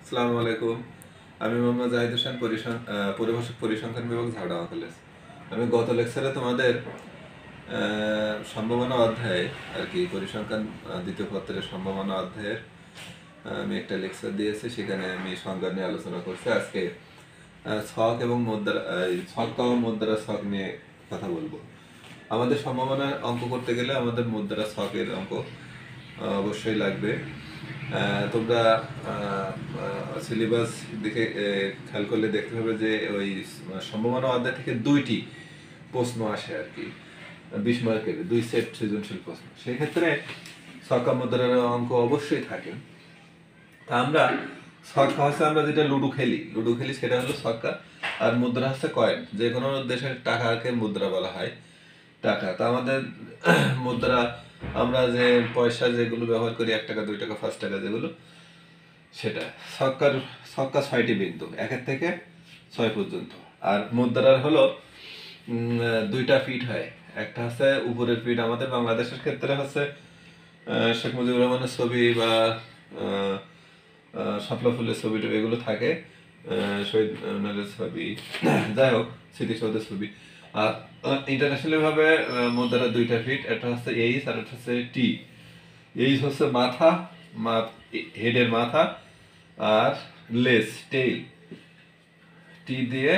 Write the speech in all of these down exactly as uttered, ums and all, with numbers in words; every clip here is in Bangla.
আসসালামু আলাইকুম। আমি মোহাম্মদ জাহিদ হোসেন, পরিভাষক পরিসংখ্যান বিভাগ, ঝাড়গ্রাম কলেজ। আমি গত লেকচারে তোমাদের আহ, সম্ভাবনা অধ্যায় আর কি পরিসংখ্যান আহ, দ্বিতীয় পত্রের সম্ভাবনা অধ্যায়ের আহ, আমি একটা লেকচার দিয়েছি। সেখানে আমি সংজ্ঞা নিয়ে আলোচনা করছি। আজকে আহ, ছক এবং মুদ্রা এই ছক্কা ও মুদ্রা ছক নিয়ে কথা বলবো। আমাদের সম্ভাবনার অঙ্ক করতে গেলে আমাদের মুদ্রা ছকের অঙ্ক আহ, অবশ্যই লাগবে। আহ, তোমরা সিলেবাস দেখে আহ, খেয়াল করলে দেখতে হবে যে ওই সম্ভাবনা অধ্যায় থেকে দুইটি প্রশ্ন আসে আর কি, বিশ মার্কের দুই সেট সৃজনশীল প্রশ্ন। সেই ক্ষেত্রে ছক্কা মুদ্রার অঙ্ক অবশ্যই থাকে। তা আমরা ছক্কা হচ্ছে আমরা যেটা লুডো খেলি লুডো খেলি সেটা হলো ছক্কা, আর মুদ্রা হচ্ছে কয়েন। যে কোনো দেশের টাকাকে মুদ্রা বলা হয়, টাকা। তা আমাদের মুদ্রা আমরা যে পয়সা যেগুলো ব্যবহার করি, এক টাকা, দুই টাকা, পাঁচ টাকা, যেগুলো সেটা ছক্কার ছক্কা ছয়টি বিন্দু, একের থেকে ছয় পর্যন্ত। আর মুদ্রার হলো উম, দুইটা ফিট হয়। একটা হচ্ছে উপরের ফিট, আমাদের বাংলাদেশের ক্ষেত্রে হচ্ছে আহ, শেখ মুজিবুর রহমানের ছবি বা আহ, আহ, শাপলা ফুলের ছবি টবি এগুলো থাকে, আহ, শহীদ মিনারের ছবি, যাই হোক স্মৃতিসৌধের ছবি। আর ইন্টারন্যাশনাল ভাবে আহ, মুদ্রা দুইটা ফিট, একটা হচ্ছে এইচ আর একটা হচ্ছে টি। এইচ হচ্ছে মাথা, হেডের মাথা, আর লেস টেইল, টি দিয়ে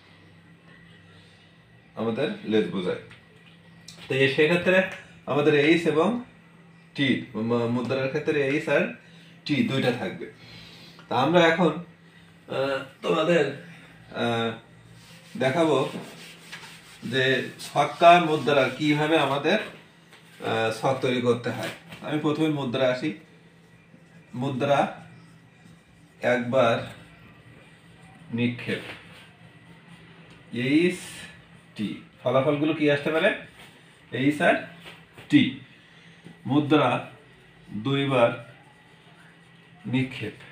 আমাদের লেস বোঝায়। তো এই সেক্ষেত্রে আমাদের এইচ এবং টি মুদ্রার ক্ষেত্রে এইচ আর টি দুইটা থাকবে। তা আমরা এখন আহ, তোমাদের আহ, দেখাবো যে ছক্কা মুদ্রা কিভাবে আমাদের আহ, ছক তৈরি করতে হয়। আমি প্রথমে মুদ্রা আসি। মুদ্রা একবার নিক্ষেপ, এইচ টি। ফলাফলগুলো কি আসতে পারে? এইচ আর টি। মুদ্রা দুইবার নিক্ষেপ,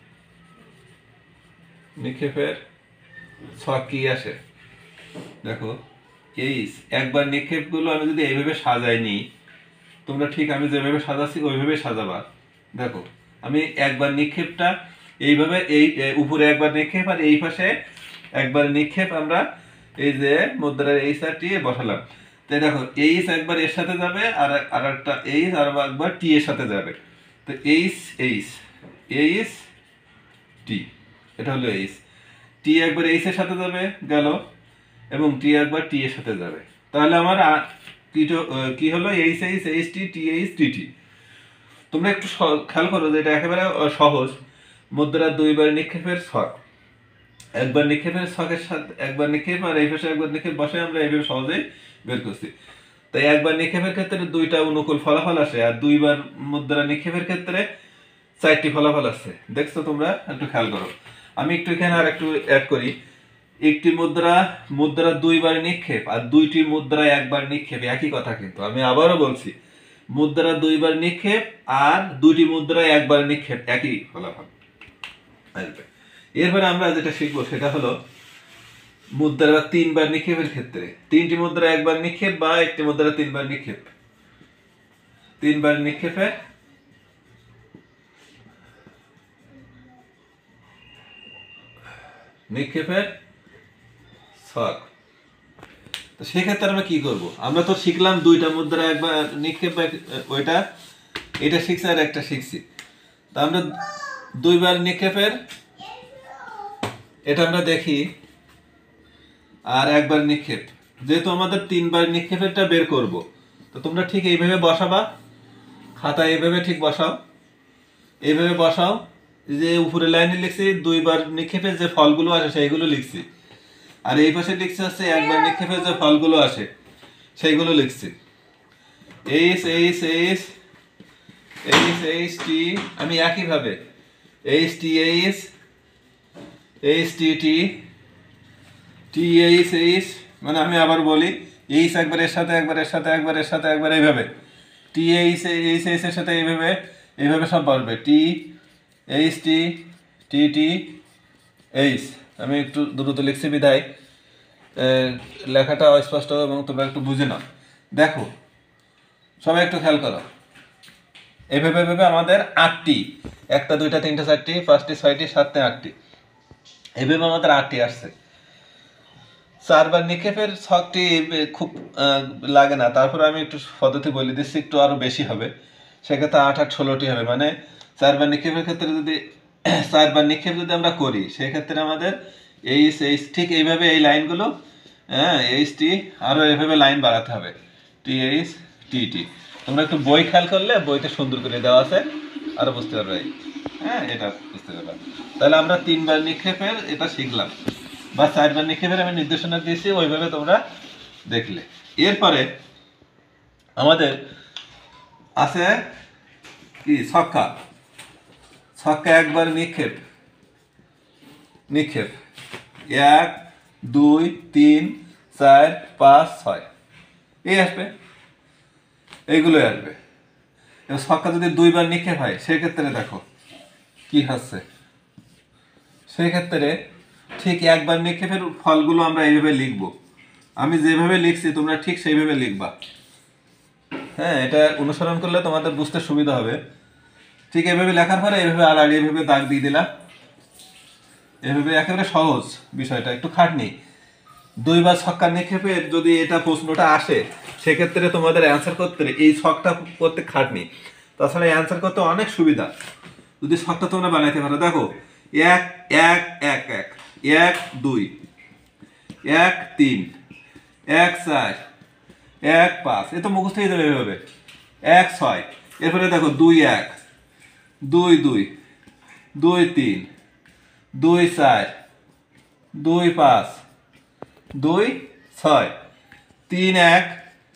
নিক্ষেপের ছক কি আসে? দেখো, এইচ একবার নিক্ষেপগুলো আমি যদি এইভাবে সাজাই নিই, তোমরা ঠিক আমি যেভাবে সাজাচ্ছি ওইভাবে সাজাবা। দেখো, আমি একবার নিক্ষেপটা এইভাবে, এই উপরে একবার নিক্ষেপ আর এই পাশে একবার নিক্ষেপ আমরা এই যে মুদ্রার এইচ আর টি বসালাম। তাই দেখো, এইচ একবার এর সাথে যাবে, আর আর একটা এইচ আর একবার টি এর সাথে যাবে। তো এইচ এইচ এইচ টি, এটা হলো এইচ। টি একবার এইচ এর সাথে যাবে, গেল, এবং টি একবার টি এর সাথে যাবে। তাহলে আমার কি হলো? H H H T T H T T. তোমরা একটু খেয়াল করো যে এটা একেবারে সহজ। মুদ্রার দুইবার নিক্ষেপের ছক, একবার নিক্ষেপের ছকের সাথে একবার নিক্ষেপ আর এই পাশে একবার নিক্ষেপ বসে আমরা এইভাবে সহজেই বের করছি। তাই একবার নিক্ষেপের ক্ষেত্রে দুইটা অনুকূল ফলাফল আসে, আর দুইবার মুদ্রা নিক্ষেপের ক্ষেত্রে চারটি ফলাফল আসছে। দেখছো তোমরা? একটু খেয়াল করো। আমি একটু এখানে আর একটু অ্যাড করি। একটি মুদ্রা মুদ্রা দুইবার নিক্ষেপ আর দুইটি মুদ্রা একবার নিক্ষেপ একই কথা, কিন্তু আমি আবারও বলছি, মুদ্রা দুইবার নিক্ষেপ আর দুইটি মুদ্রা একবার নিক্ষেপ একই ফলাফল আসবে। এরপরে আমরা যেটা শিখবো সেটা হলো মুদ্রা তিনবার নিক্ষেপের ক্ষেত্রে, তিনটি মুদ্রা একবার নিক্ষেপ বা একটি মুদ্রা তিনবার নিক্ষেপ। তিনবার নিক্ষেপে নিক্ষেপের ছক। তো সেক্ষেত্রে আমরা কি করব? আমরা তো শিখলাম দুইটা মুদ্রা একবার নিক্ষেপ, ওইটা এটা শিখছি আর একটা শিখছি। তা আমরা দুইবার নিক্ষেপের এটা আমরা দেখি, আর একবার নিক্ষেপ, যেহেতু আমাদের তিনবার নিক্ষেপেরটা বের করব, তো তোমরা ঠিক এইভাবে বসাবা, খাতা এইভাবে ঠিক বসাও, এইভাবে বসাও। যে উপরে লাইনে লিখছি দুইবার নিক্ষেপের যে ফলগুলো আসে সেইগুলো লিখছি, আর এই পাশে লিখছে হচ্ছে একবার নিক্ষেপের যে ফলগুলো আসে সেইগুলো লিখছি। H H H H H T, আমি একইভাবে H T H H T T T H H, মানে আমি আবার বলি, এইচ একবার এর সাথে একবার এর সাথে একবার এর সাথে একবার এইভাবে, টি এইচ এইচ এইচ এর সাথে এইভাবে এইভাবে সব বলবে, টি H T T T H. আমি একটু দ্রুত লিখছি বিধায় লেখাটা অস্পষ্ট এবং তোমরা একটু বুঝে নাও। দেখো, সবাই একটু খেয়াল করো। এভাবে এভাবে আমাদের আটটি, একটা দুইটা তিনটা চারটি পাঁচটি ছয়টি সাতটি আটটি, এভাবে আমাদের আটটি আসছে। চারবার নিক্ষেপের ছকটি খুব লাগে না, তারপরে আমি একটু পদ্ধতি বলে দিচ্ছি, একটু আরো বেশি হবে। সেক্ষেত্রে আট আট ষোলোটি হবে, মানে চারবার নিক্ষেপের ক্ষেত্রে যদি চারবার নিক্ষেপ যদি আমরা করি সেক্ষেত্রে আমাদের এইচ এইচ ঠিক এইভাবে এই লাইনগুলো, হ্যাঁ এইচ টি আরো এইভাবে লাইন বাড়াতে হবে, টি এইচ টি টি। তোমরা একটু বই খেয়াল করলে বইতে সুন্দর করে দেওয়া আছে, আরো বুঝতে পারবে। হ্যাঁ এটা বুঝতে পারবে। তাহলে আমরা তিনবার নিক্ষেপের এটা শিখলাম, বা চারবার নিক্ষেপের আমি নির্দেশনা দিয়েছি, ওইভাবে তোমরা দেখলে। এরপরে আমাদের আছে কি ছক্কা। ছক্কা একবার নিক্ষেপ, নিক্ষেপ এক দুই তিন চার পাঁচ ছয় এই আসবে, এইগুলোই আসবে। এবার ছক্কা যদি দুইবার নিক্ষেপ হয় সেক্ষেত্রে দেখো কি হচ্ছে। সেক্ষেত্রে ঠিক একবার নিক্ষেপের ফলগুলো আমরা এইভাবে লিখবো, আমি যেভাবে লিখছি তোমরা ঠিক সেইভাবে লিখবা। হ্যাঁ এটা অনুসরণ করলে তোমাদের বুঝতে সুবিধা হবে। ঠিক এইভাবে লেখার পরে এইভাবে আর এইভাবে দাগ দিয়ে দিলা, এভাবে একেবারে সহজ বিষয়টা, একটু খাটনি। দুইবার ছক্কা নিক্ষেপের যদি এটা প্রশ্নটা আসে সেক্ষেত্রে তোমাদের অ্যান্সার করতে এই ছকটা করতে খাটনি, তাছাড়া অ্যান্সার করতে অনেক সুবিধা যদি ছকটা তোমরা বানাইতে পারো। দেখো এক এক এক এক এক দুই এক তিন এক চার এক পাঁচ, এ তো মুখস্থ হয়ে যাবে এভাবে। এক ছয়, এরপরে দেখো দুই এক দুই দুই দুই তিন দুই চার দুই পাঁচ দুই ছয় তিন এক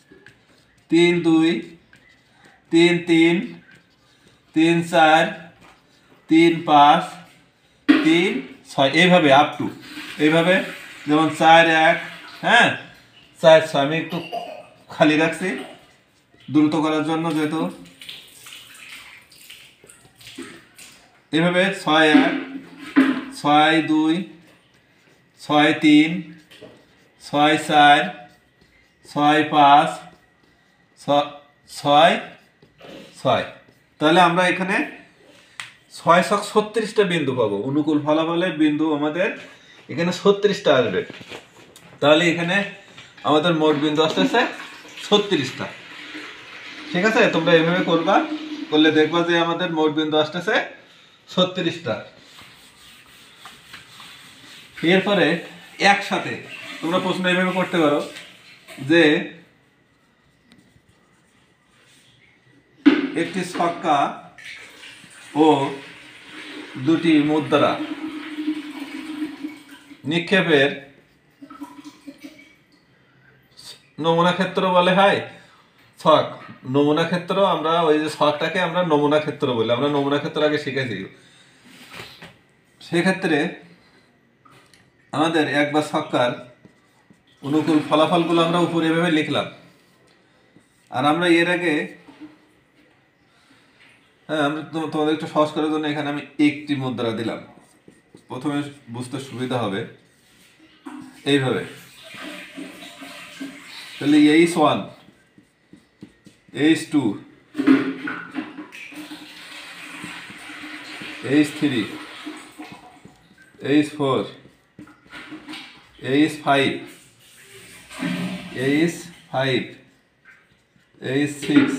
তিন দুই তিন তিন তিন চার তিন পাঁচ তিন ছয়, এইভাবে আপ টু এইভাবে। যেমন চার এক, হ্যাঁ চার ছয়, আমি একটু খালি রাখছি দ্রুত করার জন্য, যেহেতু এভাবে ছয় এক ছয় দুই ছয় তিন ছয় চার ছয় পাঁচ ছয় ছয়। তাহলে আমরা এখানে ছয় ছক ছত্রিশটা বিন্দু পাবো, অনুকূল ফলাফলের বিন্দু আমাদের এখানে ছত্রিশটা আসবে। তাহলে এখানে আমাদের মোট বিন্দু আসতেছে ছত্রিশটা। ঠিক আছে, তোমরা এইভাবে করবা, করলে দেখবা যে আমাদের মোট বিন্দু আসতেছে ছত্রিশটা। এরপরে একসাথে তোমরা প্রশ্ন এইভাবে করতে পারো যে একটি ছক্কা ও দুটি মুদ্রা নিক্ষেপের নমুনা ক্ষেত্র বলে হয় ছক। নমুনা ক্ষেত্র আমরা ওই যে ছকটাকে আমরা নমুনা ক্ষেত্র বলি, আমরা নমুনা ক্ষেত্র আগে শিখেছি। সেক্ষেত্রে আমাদের একবার ছক্কার অনুকূল ফলাফলগুলো আমরা উপরে এভাবে লিখলাম। আর আমরা এর আগে, হ্যাঁ আমরা তোমাদের একটু সহজ করার জন্য এখানে আমি একটি মুদ্রা দিলাম, প্রথমে বুঝতে সুবিধা হবে। এইভাবে তাহলে H one H two H three H four H five H five H six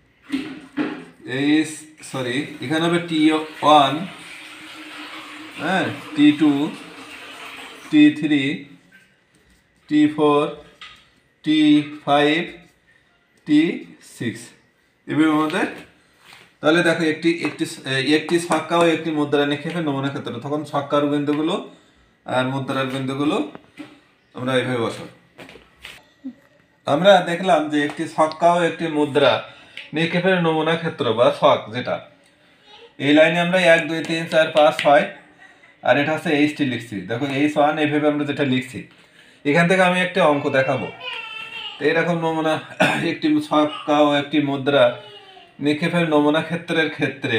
H sorry এখানে হবে টি ওয়ান, হ্যাঁ T two T three T four T five T six, এভাবে আমাদের। তাহলে দেখো একটি একটি একটি ছক্কা ও একটি মুদ্রা নিক্ষেপের নমুনা ক্ষেত্র, তখন ছক্কার বিন্দুগুলো আর মুদ্রার বিন্দুগুলো আমরা এইভাবে বসাবো। আমরা দেখলাম যে একটি ছক্কা ও একটি মুদ্রা নিক্ষেপের নমুনা ক্ষেত্র বা ছক, যেটা এই লাইনে আমরা এক দুই তিন চার পাঁচ ছয়, আর এটা হচ্ছে এইচ টি লিখছি। দেখো এইচ ওয়ান এইভাবে আমরা যেটা লিখছি, এখান থেকে আমি একটা অঙ্ক দেখাবো। এইরকম নমুনা একটি ছক্কা ও একটি মুদ্রা নিক্ষেপের নমুনা ক্ষেত্রের ক্ষেত্রে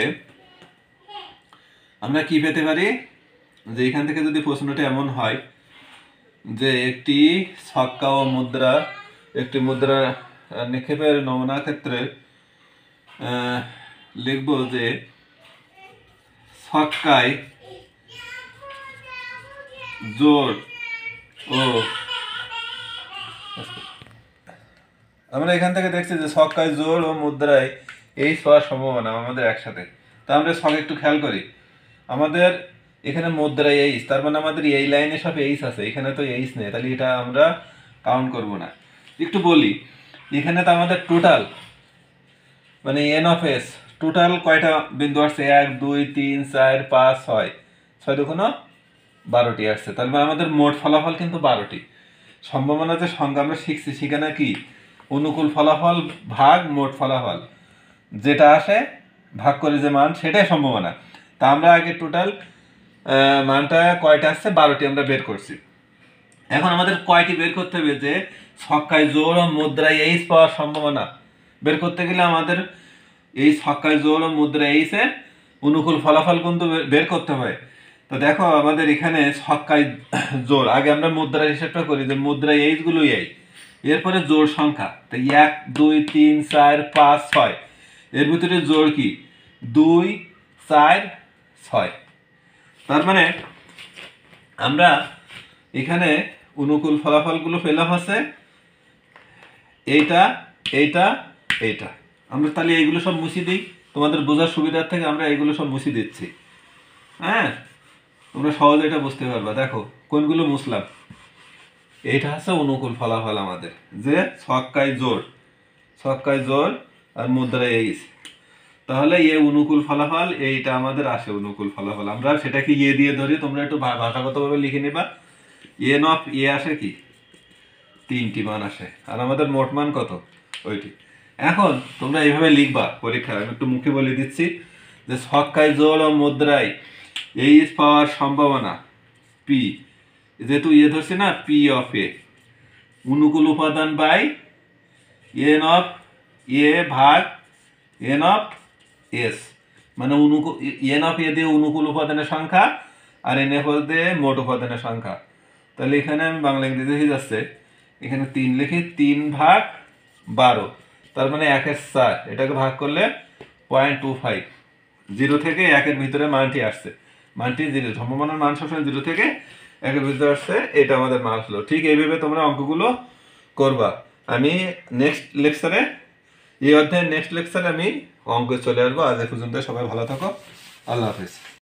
আমরা কি পেতে পারি, যে এখান থেকে যদি প্রশ্নটা এমন হয় যে একটি ছক্কা ও মুদ্রা একটি মুদ্রা নিক্ষেপের নমুনা ক্ষেত্রে লিখবো যে ছক্কায় জোড় ও আমরা এখান থেকে দেখছি যে ছক্কায় জোড় ও মুদ্রায় এইচ পাওয়ার সম্ভাবনা আমাদের একসাথে। তা আমরা ছক একটু খেয়াল করি, আমাদের এখানে মুদ্রায় এইচ, তার মানে আমাদের এই লাইনে সব এইচ আছে, এখানে তো এইচ নেই, তাহলে এটা আমরা কাউন্ট করব না। একটু বলি, এখানে তো আমাদের টোটাল মানে এন অফ এস টোটাল কয়টা বিন্দু আসছে, এক দুই তিন চার পাঁচ ছয়, ছয় দুগুণ বারোটি আসছে, তার মানে আমাদের মোট ফলাফল কিন্তু বারোটি। সম্ভাবনা যে সংখ্যা আমরা শিখছি সেখানে কি অনুকূল ফলাফল ভাগ মোট ফলাফল, যেটা আসে ভাগ করে যে মান সেটাই সম্ভাবনা। তা আমরা আগে টোটাল মানটা কয়টা আসছে বারোটি আমরা বের করছি। এখন আমাদের কয়টি বের করতে হবে, যে ছক্কায় জোড় ও মুদ্রায় এইচ পাওয়ার সম্ভাবনা বের করতে গেলে আমাদের এই ছক্কায় জোড় ও মুদ্রা এইচ এর অনুকূল ফলাফল কিন্তু বের করতে হয়। তো দেখো আমাদের এখানে ছক্কায় জোড়, আগে আমরা মুদ্রার হিসাবটা করি যে মুদ্রা এইচ গুলো এই, এরপরে জোড় সংখ্যা, তো এক দুই তিন চার পাঁচ ছয়, এর ভিতরে জোড় কি দুই চার ছয়। তার মানে আমরা এখানে অনুকূল ফলাফলগুলো পেলাম হচ্ছে এইটা এইটা এইটা। আমরা তাহলে এইগুলো সব মুছি দিই, তোমাদের বোঝার সুবিধার থেকে আমরা এইগুলো সব মুছি দিচ্ছি। হ্যাঁ, তোমরা সহজে এটা বুঝতে পারবা। দেখো কোনগুলো মুছলাম, এইটা হচ্ছে অনুকূল ফলাফল আমাদের, যে ছক্কায় জোড়, ছক্কায় জোড় আর মুদ্রায় এইচ, তাহলে এ অনুকূল ফলাফল এইটা আমাদের আসে অনুকূল ফলাফল। আমরা সেটাকে ইয়ে দিয়ে ধরি, তোমরা একটু ভাষাগতভাবে লিখে নিবা। এন অফ এ আসে কি তিনটি মান আসে, আর আমাদের মোট মান কত ওইটি। এখন তোমরা এইভাবে লিখবা পরীক্ষায়, আমি একটু মুখে বলে দিচ্ছি যে ছক্কায় জোড় ও মুদ্রায় এইচ পাওয়ার সম্ভাবনা পি, যেহেতু ইয়ে ধরছে না পি অফ এ, অনুকূল উপাদান বাই এন অফ এ ভাগ এন অফ এস, মানে অনুকূল এন অফ এ দিয়ে অনুকূল উপাদানের সংখ্যা আর এন এফ দিয়ে মোট উপাদানের সংখ্যা। তাহলে এখানে আমি বাংলা ইংরেজি হয়ে যাচ্ছে, এখানে তিন লিখি, তিন ভাগ বারো, তার মানে একের চার, এটাকে ভাগ করলে পয়েন্ট টু ফাইভ, জিরো থেকে একের ভিতরে মানটি আসছে, মানটি জিরো, সম্ভাবনার মান সবসময় জিরো থেকে একের ভিতরে আসছে, এটা আমাদের মান হলো। ঠিক এইভাবে তোমরা অঙ্কগুলো করবা। আমি নেক্সট লেকচারে, এই অধ্যায়ের নেক্সট লেকচারে আমি অঙ্কে চলে আসবো। আজ এ পর্যন্ত সবাই ভালো থাকো, আল্লাহ হাফিজ।